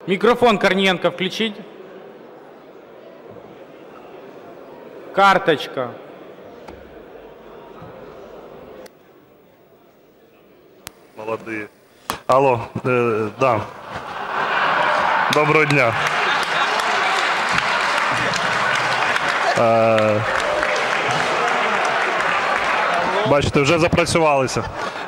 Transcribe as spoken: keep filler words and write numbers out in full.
Микрофон Корниенко включить. Карточка. Молодые. Алло, э, да. Доброго дня. Е, бачите, вже запрацювалися.